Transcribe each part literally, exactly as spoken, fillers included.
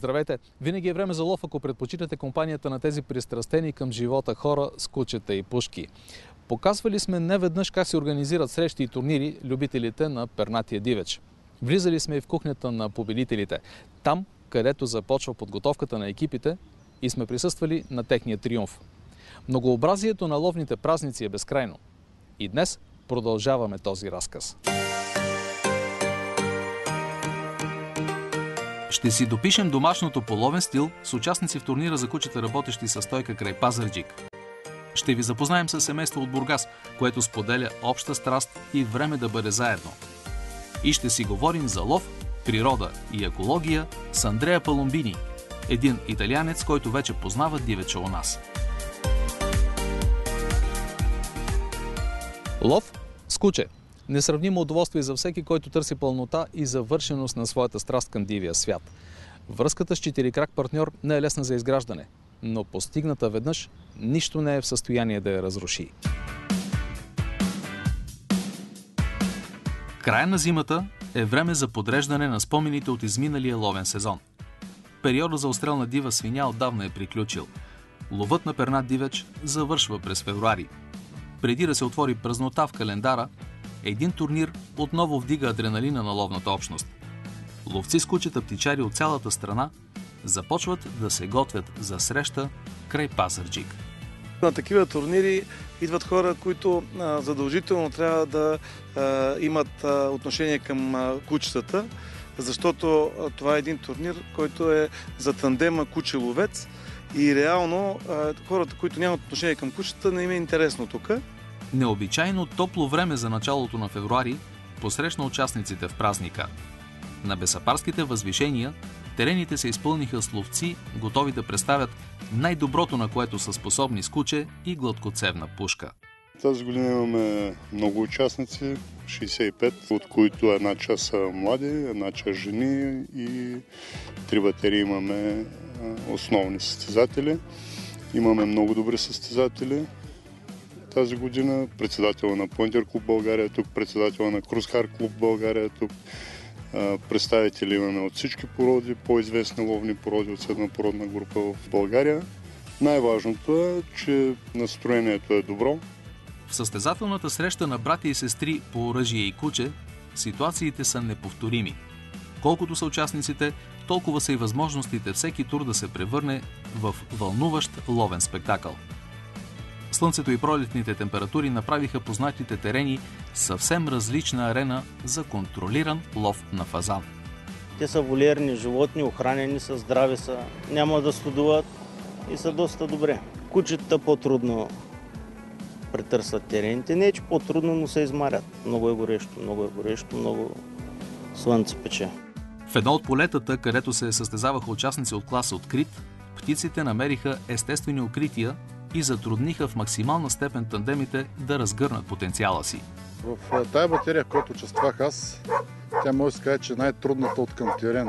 Здравейте! Винаги е време за лов, ако предпочитате компанията на тези пристрастени към живота хора с кучета и пушки. Показвали сме неведнъж как се организират срещи и турнири любителите на пернатия дивеч. Влизали сме и в кухнята на победителите. Там, където започва подготовката на екипите, и сме присъствали на техния триумф. Многообразието на ловните празници е безкрайно. И днес продължаваме този разказ. Ще си допишем домашното по ловен стил с участници в турнира за кучета, работещи със стойка край Пазарджик. Ще ви запознаем с семейство от Бургас, което споделя обща страст и време да бъде заедно. И ще си говорим за лов, природа и екология с Андреа Паломбини, един италианец, който вече познава дивеча у нас. Лов с куче. Несравнимо удоволствие за всеки, който търси пълнота и завършеност на своята страст към дивия свят. Връзката с четирикрак партньор не е лесна за изграждане, но постигната веднъж, нищо не е в състояние да я разруши. Края на зимата е време за подреждане на спомените от изминалия ловен сезон. Периода за отстрел на дива свиня отдавна е приключил. Ловът на пернат дивеч завършва през февруари. Преди да се отвори празнота в календара, един турнир отново вдига адреналина на ловната общност. Ловци с кучета птичари от цялата страна започват да се готвят за среща край Пазарджик. На такива турнири идват хора, които а, задължително трябва да а, имат а, отношение към а, кучетата, защото а, това е един турнир, който е за тандема куче-ловец и реално а, хората, които нямат отношение към кучетата, не им е интересно тук. Необичайно топло време за началото на февруари посрещна участниците в празника. На Бесапарските възвишения терените се изпълниха с ловци, готови да представят най-доброто, на което са способни с куче и гладкоцевна пушка. Тази година имаме много участници, шейсет и пет, от които една част са млади, една част жени и три батерии имаме основни състезатели. Имаме много добри състезатели. Тази година председател на Pointer Club България е тук, председател на Крузхар Клуб България е тук. Представители имаме от всички породи, по-известни ловни породи от една породна група в България. Най-важното е, че настроението е добро. В състезателната среща на братя и сестри по оръжие и куче ситуациите са неповторими. Колкото са участниците, толкова са и възможностите всеки тур да се превърне в вълнуващ ловен спектакъл. Слънцето и пролетните температури направиха познатите терени съвсем различна арена за контролиран лов на фазан. Те са волерни животни, охранени са, здрави са, няма да студуват и са доста добре. Кучетата по-трудно претърсват терените. Не е, че по-трудно, но се измарят. Много е горещо, много е горещо, много слънце пече. В едно от полетата, където се състезаваха участници от класа открит, птиците намериха естествени укрития и затрудниха в максимална степен тандемите да разгърнат потенциала си. В тая батерия, в която участвах аз, тя може да се каже, че е най-трудната от към терен.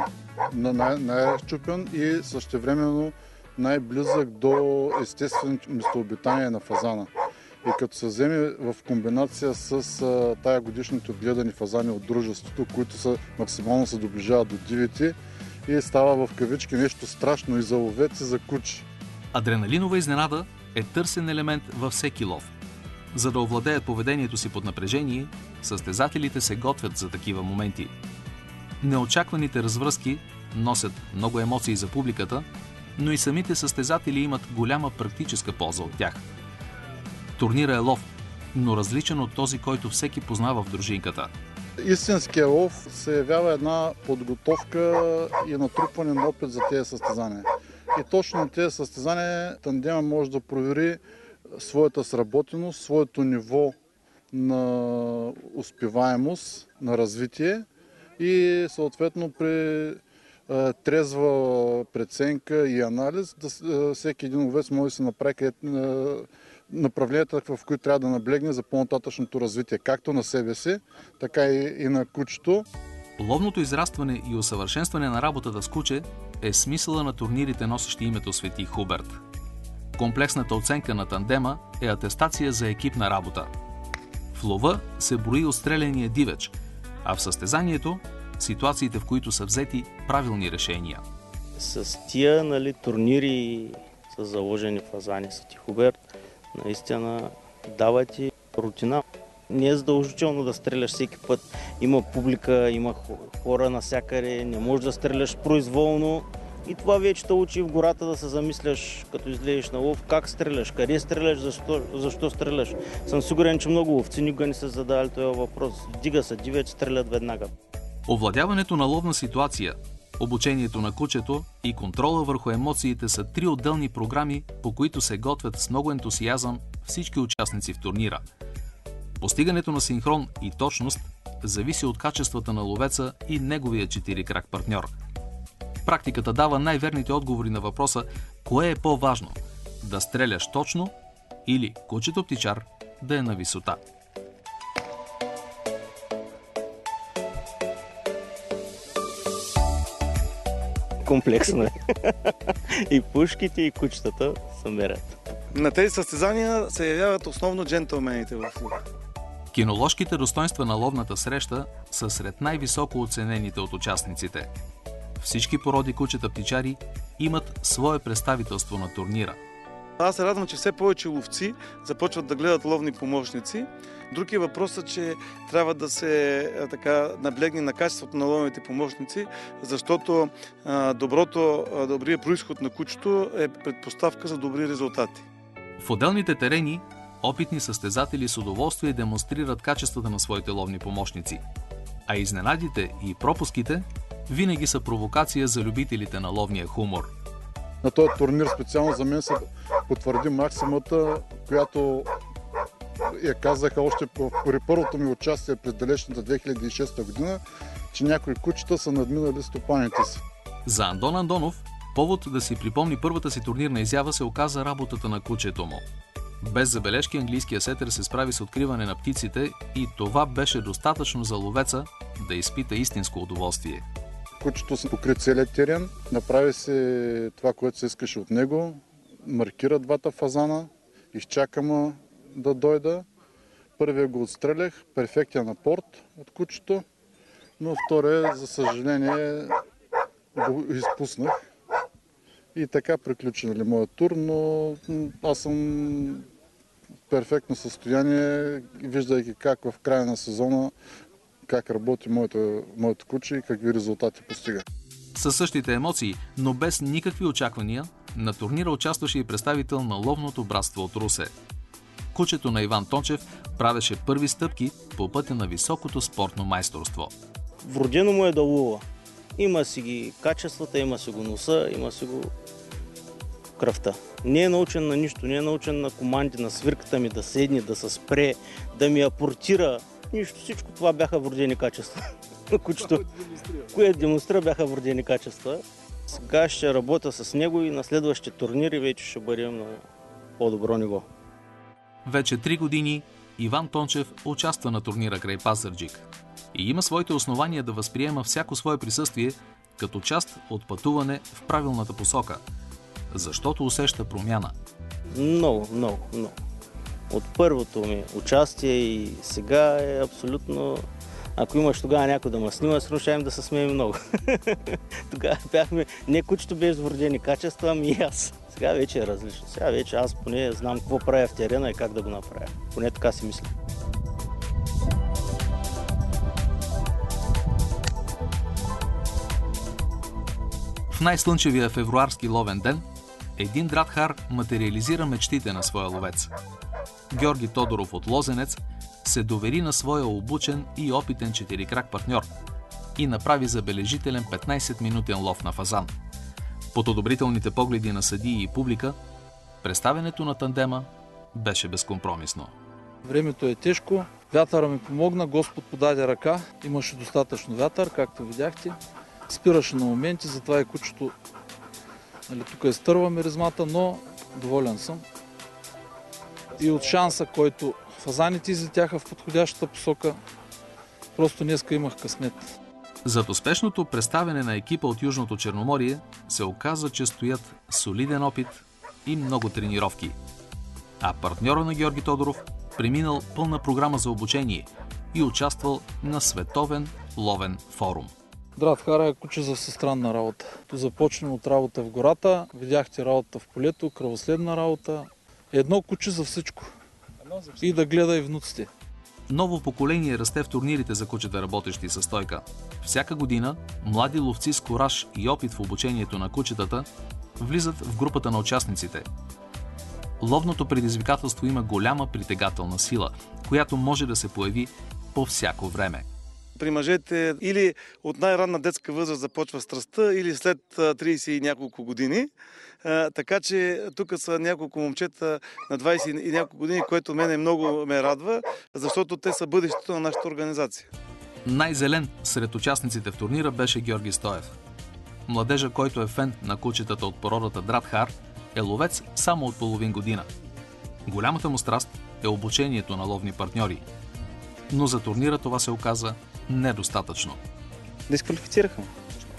Най-разчупен и същевременно най-близък до естественото местообитание на фазана. И като се вземе в комбинация с тая годишните отгледани фазани от дружеството, които са, максимално се доближават до дивите, и става в кавички нещо страшно и за ловец, и за куче. Адреналинова изненада е търсен елемент във всеки лов. За да овладеят поведението си под напрежение, състезателите се готвят за такива моменти. Неочакваните развръзки носят много емоции за публиката, но и самите състезатели имат голяма практическа полза от тях. Турнира е лов, но различен от този, който всеки познава в дружинката. Истинският лов се явява една подготовка и натрупване на опит за тези състезания. И точно на тези състезания тандема може да провери своята сработеност, своето ниво на успеваемост, на развитие и съответно при е, трезва преценка и анализ да, всеки един ловец може да се направи къде, е, направленията, в които трябва да наблегне за по-нататъчното развитие, както на себе си, така и, и на кучето. Ловното израстване и усъвършенстване на работата с куче е смисъла на турнирите, носещи името Свети Хуберт. Комплексната оценка на тандема е атестация за екипна работа. В лова се брои отстреления дивеч, а в състезанието – ситуациите, в които са взети правилни решения. С тия, нали, турнири с заложени фазани с Тихоберт, наистина дава ти рутина. Не е задължително да стреляш всеки път. Има публика, има хора навсякъде, не можеш да стреляш произволно. И това вече те учи в гората да се замисляш, като излезеш на лов, как стреляш, къде стреляш, защо, защо стреляш. Съм сигурен, че много ловци никога не са задавали този въпрос. Дига се, дивеч, стрелят веднага. Овладяването на ловна ситуация, обучението на кучето и контрола върху емоциите са три отделни програми, по които се готвят с много ентусиазъм всички участници в турнира. Постигането на синхрон и точност зависи от качествата на ловеца и неговия четирикрак партньор. Практиката дава най-верните отговори на въпроса кое е по-важно – да стреляш точно или кучето птичар да е на висота. Комплексно е. И пушките, и кучетата се мерят. На тези състезания се явяват основно джентълмените в лова. Киноложките достоинства на ловната среща са сред най-високо оценените от участниците. Всички породи кучета птичари имат свое представителство на турнира. Аз се радвам, че все повече ловци започват да гледат ловни помощници. Друг е въпросът, че трябва да се така наблегне на качеството на ловните помощници, защото а, доброто, а, добрият произход на кучето е предпоставка за добри резултати. В отделните терени опитни състезатели с удоволствие демонстрират качествата на своите ловни помощници, а изненадите и пропуските винаги са провокация за любителите на ловния хумор. На този турнир специално за мен се потвърди максимата, която я казаха още при първото ми участие през далечната две хиляди и шеста година, че някои кучета са надминали стопаните си. За Андон Андонов повод да си припомни първата си турнирна изява се оказа работата на кучето му. Без забележки английския сетър се справи с откриване на птиците и това беше достатъчно за ловеца да изпита истинско удоволствие. Кучето се покри целият терен, направи се това, което се искаше от него, маркира двата фазана, изчака му да дойда. Първия го отстрелях, перфектен апорт от кучето, но втория, за съжаление, го изпуснах. И така приключи, нали, моят тур, но аз съм в перфектно състояние, виждайки как в края на сезона как работи моето, моето куче и какви резултати постига. Със същите емоции, но без никакви очаквания, на турнира участваше и представител на ловното братство от Русе. Кучето на Иван Тончев правеше първи стъпки по пътя на високото спортно майсторство. Вродено му е да лова. Има си ги качествата, има си го носа, има си го кръвта. Не е научен на нищо, не е научен на команди, на свирката ми да седне, да се спре, да ми апортира. Нищо, всичко това бяха вродени качества. Кучето, което демонстрира, бяха вродени качества. Сега ще работя с него и на следващите турнири вече ще бъдем на по-добро ниво. Вече три години Иван Тончев участва на турнира край Пазарджик и има своите основания да възприема всяко свое присъствие като част от пътуване в правилната посока, защото усеща промяна. Много, много, много. От първото ми участие и сега е абсолютно... Ако имаш тогава някой да ме снима, срушаем да се смеем много. Тогава бяхме... Не кучето без вродени качества, ами и аз. Сега вече е различно. Сега вече аз поне знам какво правя в терена и как да го направя. Поне така си мисля. В най-слънчевия февруарски ловен ден един дратхар материализира мечтите на своя ловец. Георги Тодоров от Лозенец се довери на своя обучен и опитен четирикрак партньор и направи забележителен петнайсетминутен лов на фазан. Под одобрителните погледи на съдии и публика, представянето на тандема беше безкомпромисно. Времето е тежко, вятъра ми помогна, Господ подаде ръка, имаше достатъчно вятър, както видяхте. Спираше на моменти, затова и кучето, нали, тук изтърва миризмата, но доволен съм. И от шанса, който фазаните излетяха в подходящата посока, просто днеска имах късмет. Зад успешното представяне на екипа от Южното Черноморие се оказа, че стоят солиден опит и много тренировки. А партньора на Георги Тодоров преминал пълна програма за обучение и участвал на световен ловен форум. Дратхара е куче за всестранна работа. То започнем от работа в гората, видяхте работа в полето, кръвоследна работа. Едно куче за всичко. И да гледа и внуците. Ново поколение расте в турнирите за кучета, работещи със стойка. Всяка година млади ловци с кураж и опит в обучението на кучетата влизат в групата на участниците. Ловното предизвикателство има голяма притегателна сила, която може да се появи по всяко време. При мъжете или от най-ранна детска възраст започва страстта, или след трийсет и няколко години. А, така че тук са няколко момчета на двайсет и няколко години, което мене много ме радва, защото те са бъдещето на нашата организация. Най-зелен сред участниците в турнира беше Георги Стоев. Младежа, който е фен на кучетата от породата Дратхар, е ловец само от половин година. Голямата му страст е обучението на ловни партньори. Но за турнира това се оказа недостатъчно. Дисквалифицираха ме.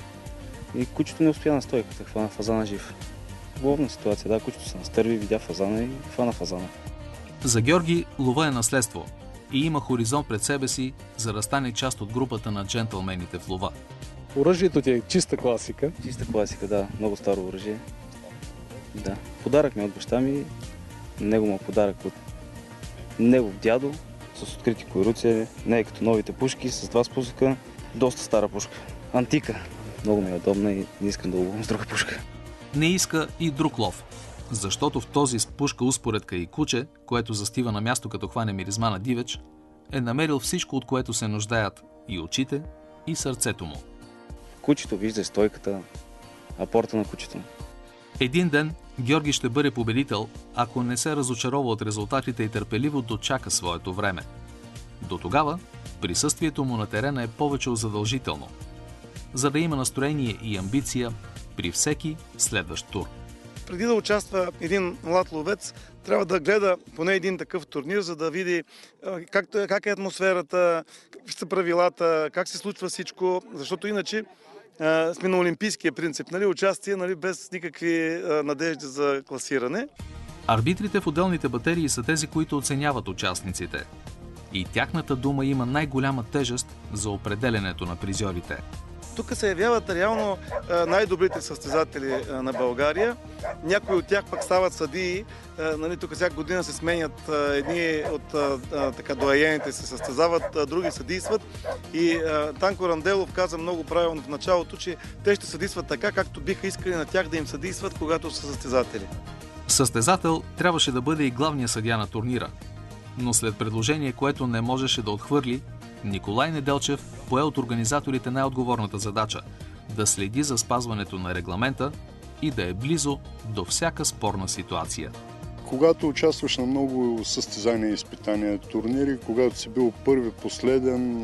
И кучето не успя на стойката, хвана фазана жив. Ловна ситуация, да, кучето се настърви, видя фазана и хвана фазана. За Георги лова е наследство и има хоризонт пред себе си, за да стане част от групата на джентълмените в лова. Оръжието ти е чиста класика. Чиста класика, да, много старо оръжие. Да. Подарък ми от баща ми, него му подарък от негов дядо, с открити койруци, не е като новите пушки, с два спусъка, доста стара пушка. Антика. Много ми е удобна и не искам да ловувам с друга пушка. Не иска и друг лов, защото в този с пушка, успоредка и куче, което застива на място като хване миризма на дивеч, е намерил всичко, от което се нуждаят и очите, и сърцето му. Кучето вижда стойката, апорта на кучето. Един ден Георги ще бъде победител, ако не се разочарова от резултатите и търпеливо дочака своето време. До тогава присъствието му на терена е повече от задължително, за да има настроение и амбиция при всеки следващ тур. Преди да участва един млад ловец, трябва да гледа поне един такъв турнир, за да види как, как е атмосферата, какви са правилата, как се случва всичко, защото иначе а, сме на олимпийския принцип, нали, участие, нали, без никакви а, надежди за класиране. Арбитрите в отделните батерии са тези, които оценяват участниците. И тяхната дума има най-голяма тежест за определенето на призьорите. Тук се явяват реално най-добрите състезатели на България. Някои от тях пък стават съдии. Нали, тук всяка година се сменят едни от така, доайените се състезават, други съдийстват. И Танко Ранделов каза много правилно в началото, че те ще съдийстват така, както биха искали на тях да им съдийстват, когато са състезатели. Състезател трябваше да бъде и главният съдия на турнира. Но след предложение, което не можеше да отхвърли, Николай Неделчев пое от организаторите най-отговорната задача – да следи за спазването на регламента и да е близо до всяка спорна ситуация. Когато участваш на много състезания, изпитания, турнири, когато си бил първи, последен,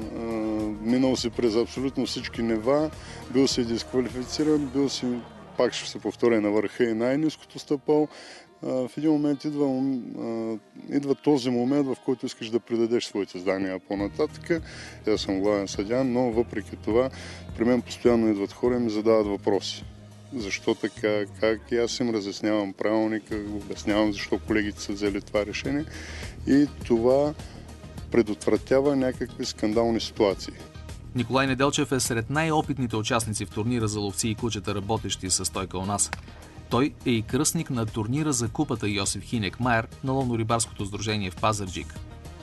минал си през абсолютно всички нива, бил си дисквалифициран, бил си, пак ще се повторя, на върха и най-ниското стъпало, в един момент идва, идва този момент, в който искаш да предадеш своите знания по-нататък. Аз съм главен съдия, но въпреки това при мен постоянно идват хора и ми задават въпроси. Защо така, как? И аз им разяснявам правилника, обяснявам защо колегите са взели това решение и това предотвратява някакви скандални ситуации. Николай Неделчев е сред най-опитните участници в турнира за ловци и кучета, работещи със стойка у нас. Той е и кръстник на турнира за купата Йосиф Хинек Майер на ловно-рибарското сдружение в Пазарджик.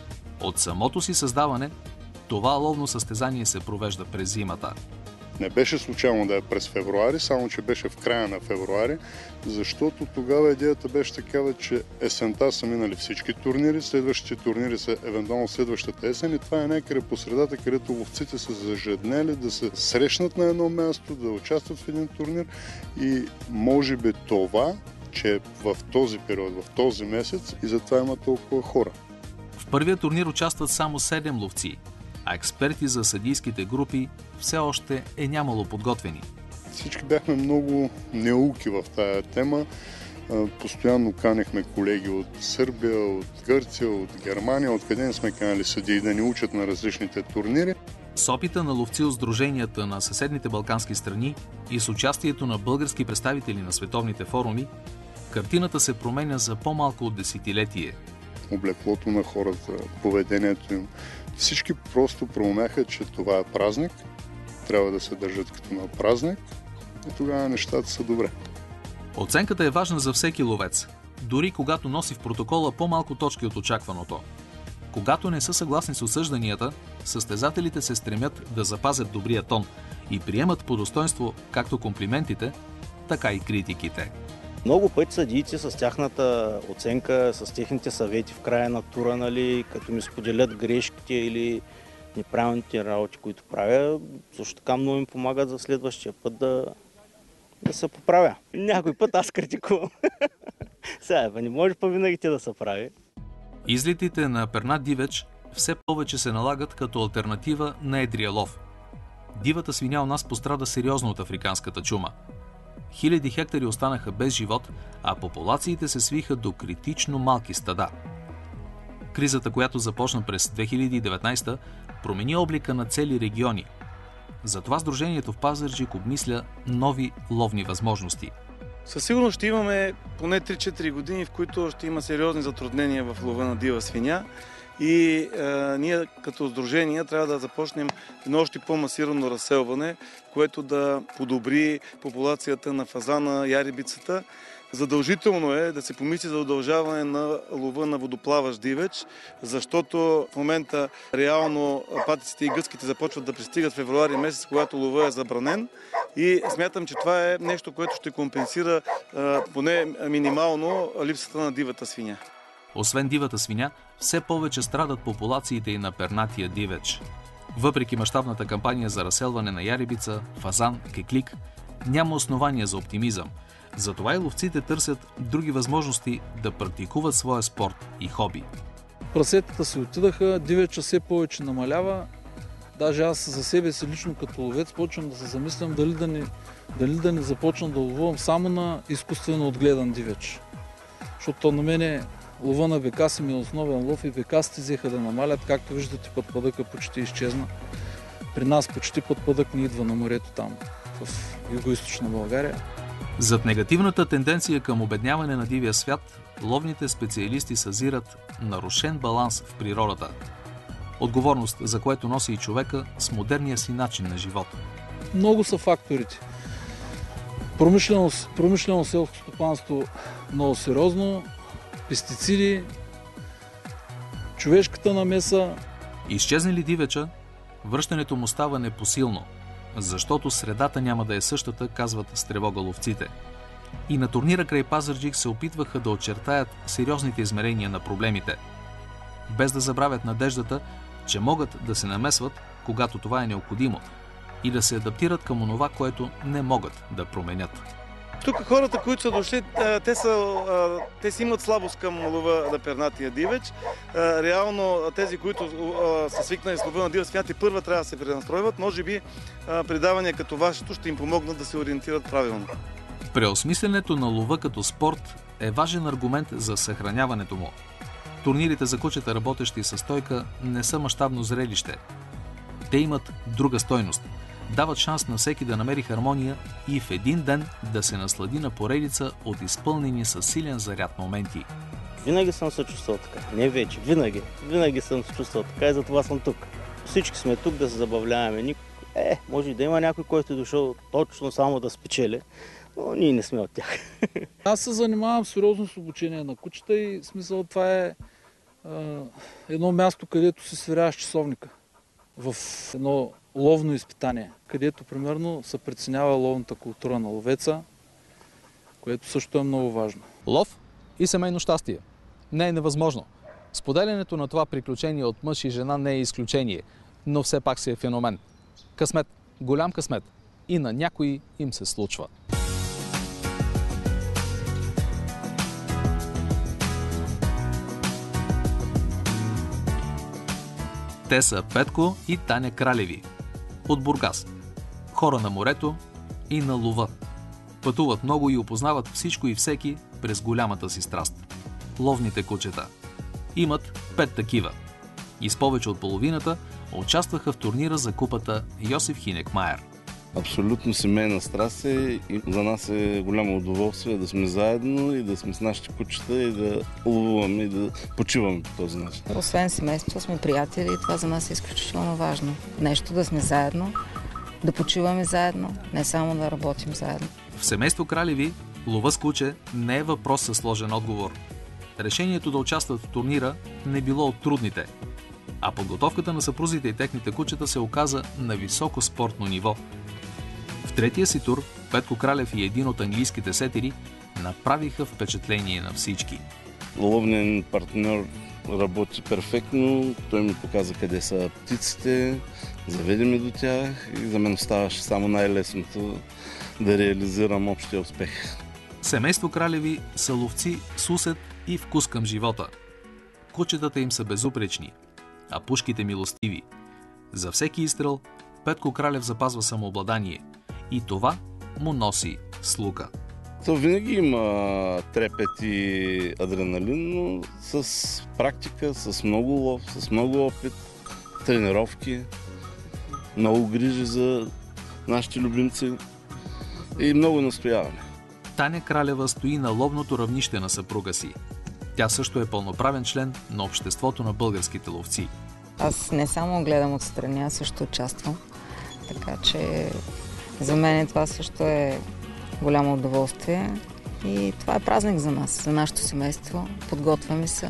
От самото си създаване, това ловно състезание се провежда през зимата. Не беше случайно да е през февруари, само че беше в края на февруари, защото тогава идеята беше такава, че есента са минали всички турнири, следващите турнири са евентуално следващата есен и това е някъде по средата, където ловците са зажеднели да се срещнат на едно място, да участват в един турнир и може би това, че в този период, в този месец и затова има толкова хора. В първия турнир участват само седем ловци, а експерти за съдийските групи все още е нямало подготвени. Всички бяхме много неуки в тая тема. Постоянно канехме колеги от Сърбия, от Гърция, от Германия, откъде не сме канали съдии да ни учат на различните турнири. С опита на ловци от сдруженията на съседните балкански страни и с участието на български представители на световните форуми, картината се променя за по-малко от десетилетие. Облеклото на хората, поведението им. Всички просто проумяха, че това е празник трябва да се държат като на празник и тогава нещата са добре. Оценката е важна за всеки ловец, дори когато носи в протокола по-малко точки от очакваното. Когато не са съгласни с осъжданията, състезателите се стремят да запазят добрия тон и приемат по достоинство както комплиментите, така и критиките. Много пъти съдиите с тяхната оценка, с техните съвети в края на тура, нали, като ми споделят грешките или неправилните работи, които правя, също така много им помагат за следващия път да, да се поправя. Някой път аз критикувам. Сега, не може па винаги те да се прави. Излетите на пернат дивеч все повече се налагат като алтернатива на едрия лов. Дивата свиня у нас пострада сериозно от африканската чума. Хиляди хектари останаха без живот, а популациите се свиха до критично малки стада. Кризата, която започна през две хиляди и деветнадесета, промени облика на цели региони. Затова Сдружението в Пазарджик обмисля нови ловни възможности. Със сигурност ще имаме поне три-четири години, в които ще има сериозни затруднения в лова на дива свиня. И е, ние като сдружение трябва да започнем едно още по-масирано разселване, което да подобри популацията на фазана, ярибицата. Задължително е да се помисли за удължаване на лова на водоплаващ дивеч, защото в момента реално патиците и гъските започват да пристигат в февруари месец, когато лова е забранен. И смятам, че това е нещо, което ще компенсира е, поне минимално липсата на дивата свиня. Освен дивата свиня, все повече страдат популациите и на пернатия дивеч. Въпреки мащабната кампания за разселване на ярибица, фазан, кеклик, няма основания за оптимизъм. Затова и ловците търсят други възможности да практикуват своя спорт и хоби. Прасетата си отидаха, дивеча все повече намалява. Даже аз за себе си лично като ловец почвам да се замислям дали да не, дали да не започна да ловувам само на изкуствено отгледан дивеч. Защото на мене лова на бекаси ми е основен лов и бекасите взеха да намалят. Както виждате, пътпадъка почти изчезна. При нас почти пътпадък не идва на морето там, в югоизточна България. Зад негативната тенденция към обедняване на дивия свят, ловните специалисти съзират нарушен баланс в природата. Отговорност, за което носи и човека с модерния си начин на живот. Много са факторите. Промишлено, промишлено селско стопанство много сериозно, пестициди, човешката намеса. Изчезне ли дивеча, връщането му става непосилно, защото средата няма да е същата, казват с тревога ловците. И на турнира край Пазарджик се опитваха да очертаят сериозните измерения на проблемите, без да забравят надеждата, че могат да се намесват, когато това е необходимо, и да се адаптират към онова, което не могат да променят. Тук хората, които са дошли, те, са, те си имат слабост към лова на пернатия дивеч. Реално тези, които са свикнали с лова на дива свиня, първа трябва да се пренастройват. Може би предавания като вашето ще им помогнат да се ориентират правилно. Преосмисленето на лова като спорт е важен аргумент за съхраняването му. Турнирите за кучета, работещи със стойка, не са мащабно зрелище. Те имат друга стойност. Дават шанс на всеки да намери хармония и в един ден да се наслади на поредица от изпълнени със силен заряд моменти. Винаги съм се чувствал така. Не вече, винаги. Винаги съм се чувствал така и затова съм тук. Всички сме тук да се забавляваме. Е, може и да има някой, който е дошъл точно само да спечели, но ние не сме от тях. Аз се занимавам сериозно с обучение на кучета и смисъл това е, е едно място, където се сверяваш часовника. В едно ловно изпитание, където примерно се преценява ловната култура на ловеца, което също е много важно. Лов и семейно щастие. Не е невъзможно. Споделянето на това приключение от мъж и жена не е изключение, но все пак си е феномен. Късмет, голям късмет. И на някои им се случва. Те са Петко и Таня Кралеви от Бургас. Хора на морето и на лова. Пътуват много и опознават всичко и всеки през голямата си страст – ловните кучета. Имат пет такива. И с повече от половината участваха в турнира за купата Йосиф Хинекмайер. Абсолютно семейна страст е и за нас е голямо удоволствие да сме заедно и да сме с нашите кучета и да ловуваме и да почиваме по този начин. Освен семейство сме приятели и това за нас е изключително важно. Нещо да сме заедно да почиваме заедно, не само да работим заедно. В семейство Кралеви лова с куче не е въпрос със сложен отговор. Решението да участват в турнира не било от трудните, а подготовката на съпрузите и техните кучета се оказа на високо спортно ниво. В третия си тур Петко Кралев и един от английските сетери направиха впечатление на всички. Ловният партньор работи перфектно, той ми показа къде са птиците, заведе ми до тях и за мен оставаше само най-лесното да реализирам общия успех. Семейство Кралеви са ловци с усет и вкус към живота. Кучетата им са безупречни, а пушките милостиви. За всеки изстрел Петко Кралев запазва самообладание и това му носи слука. То винаги има трепет и адреналин, но с практика, с много лов, с много опит, тренировки, много грижи за нашите любимци и много настояване. Таня Кралева стои на ловното равнище на съпруга си. Тя също е пълноправен член на обществото на българските ловци. Аз не само гледам отстрани, аз също участвам. Така че за мен това също е голямо удоволствие и това е празник за нас, за нашето семейство. Подготвяме се.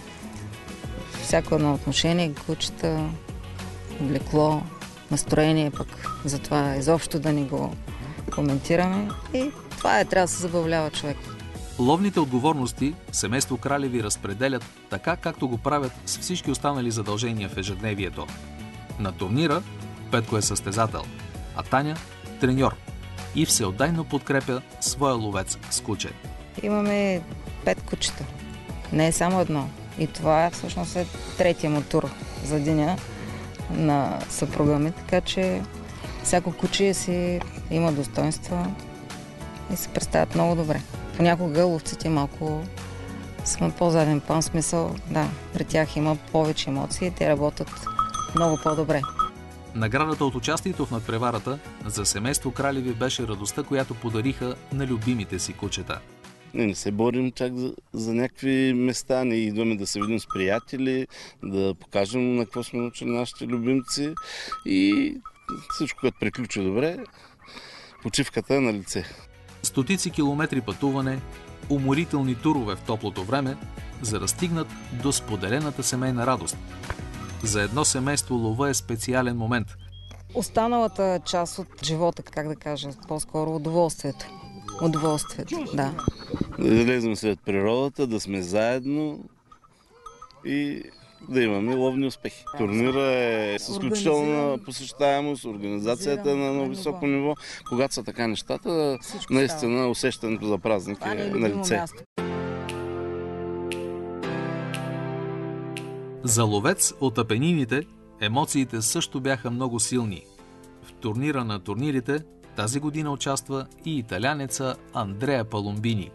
Всяко едно отношение, кучета, облекло, настроение пък за това изобщо да ни го коментираме и това е, трябва да се забавлява човек. Ловните отговорности семейство Кралеви разпределят така, както го правят с всички останали задължения в ежедневието. На турнира Петко е състезател, а Таня – треньор и всеотдайно подкрепя своя ловец с куче. Имаме пет кучета, не е само едно. И това всъщност е третия му тур за деня на съпруга ми, така че всяко куче си има достоинства и се представят много добре. Понякога ловците малко сме по-заден план, смисъл, да, при тях има повече емоции, те работят много по-добре. Наградата от участието в надпреварата за семейство Кралеви беше радостта, която подариха на любимите си кучета. Не, не се борим чак за, за някакви места, не идваме да се видим с приятели, да покажем на какво сме научили нашите любимци и всичко, което приключи добре, почивката е на лице. Стотици километри пътуване, уморителни турове в топлото време, за да стигнат до споделената семейна радост. За едно семейство лова е специален момент. Останалата част от живота, как да кажа, по-скоро удоволствието. Удоволствието, да. Да излезем след природата, да сме заедно и да имаме ловни успехи. Турнира е с изключителна посещаемост, организацията е на много високо ниво. Когато са така нещата, наистина усещането за празник е на лице. За ловец от Апенините емоциите също бяха много силни. В турнира на турнирите тази година участва и италянеца Андреа Паломбини.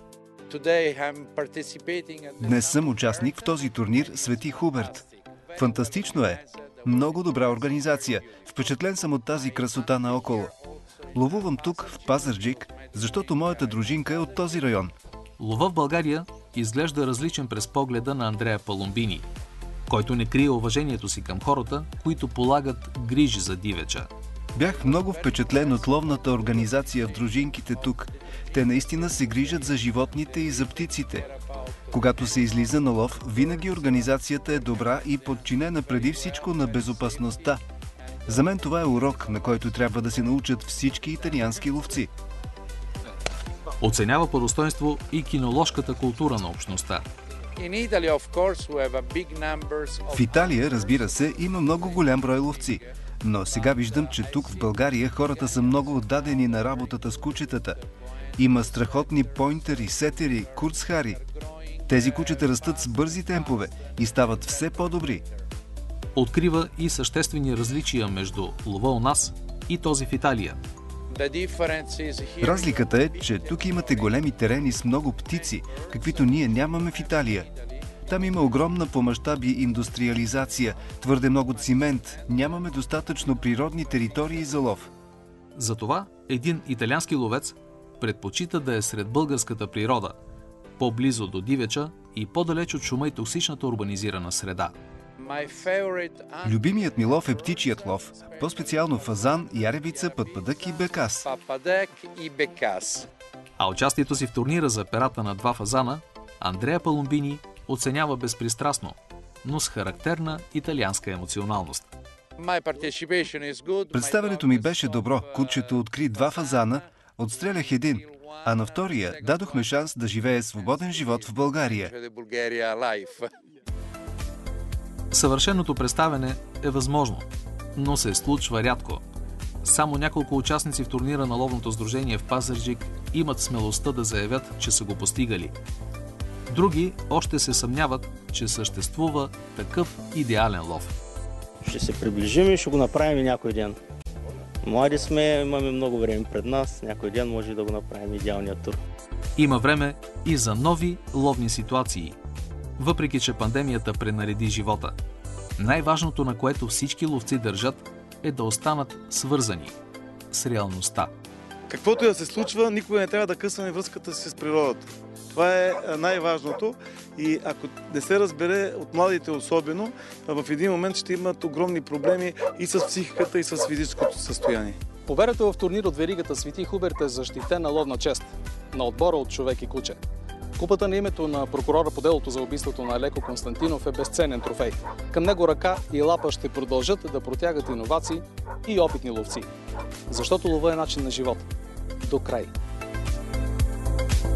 Днес съм участник в този турнир Свети Хуберт. Фантастично е. Много добра организация. Впечатлен съм от тази красота наоколо. Ловувам тук, в Пазарджик, защото моята дружинка е от този район. Лова в България изглежда различен през погледа на Андреа Паломбини, който не крие уважението си към хората, които полагат грижи за дивеча. Бях много впечатлен от ловната организация в дружинките тук. Те наистина се грижат за животните и за птиците. Когато се излиза на лов, винаги организацията е добра и подчинена преди всичко на безопасността. За мен това е урок, на който трябва да се научат всички италиански ловци. Оценява по достоинство и киноложката култура на общността. В Италия, разбира се, има много голям брой ловци. Но сега виждам, че тук в България хората са много отдадени на работата с кучетата. Има страхотни пойнтери, сетери, курцхари. Тези кучета растат с бързи темпове и стават все по-добри. Открива и съществени различия между лова у нас и този в Италия. Разликата е, че тук имате големи терени с много птици, каквито ние нямаме в Италия. Там има огромна по мащаби индустриализация, твърде много цимент, нямаме достатъчно природни територии за лов. Затова един италиански ловец предпочита да е сред българската природа, по-близо до дивеча и по-далеч от шума и токсичната урбанизирана среда. Любимият ми лов е птичият лов, по-специално фазан, яревица, пъдпъдък и бекас. А участието си в турнира за перата на два фазана Андрея Паломбини оценява безпристрастно, но с характерна италианска емоционалност. Представянето ми беше добро. Кучето откри два фазана, отстрелях един, а на втория дадохме шанс да живее свободен живот в България. Съвършеното представяне е възможно, но се случва рядко. Само няколко участници в турнира на ловното сдружение в Пазарджик имат смелостта да заявят, че са го постигали. Други още се съмняват, че съществува такъв идеален лов. Ще се приближим и ще го направим някой ден. Млади сме, имаме много време пред нас. Някой ден може да го направим идеалния тур. Има време и за нови ловни ситуации. Въпреки че пандемията пренареди живота, най-важното, на което всички ловци държат, е да останат свързани с реалността. Каквото и да се случва, никога не трябва да късваме връзката си с природата. Това е най-важното и ако не се разбере от младите особено, в един момент ще имат огромни проблеми и с психиката, и с физическото състояние. Победата в турнир от веригата Свети Хуберт е защитена ловна чест на отбора от човек и куче. Купата на името на прокурора по делото за убийството на Алеко Константинов е безценен трофей. Към него ръка и лапа ще продължат да протягат иновации и опитни ловци. Защото лова е начин на живот. До край.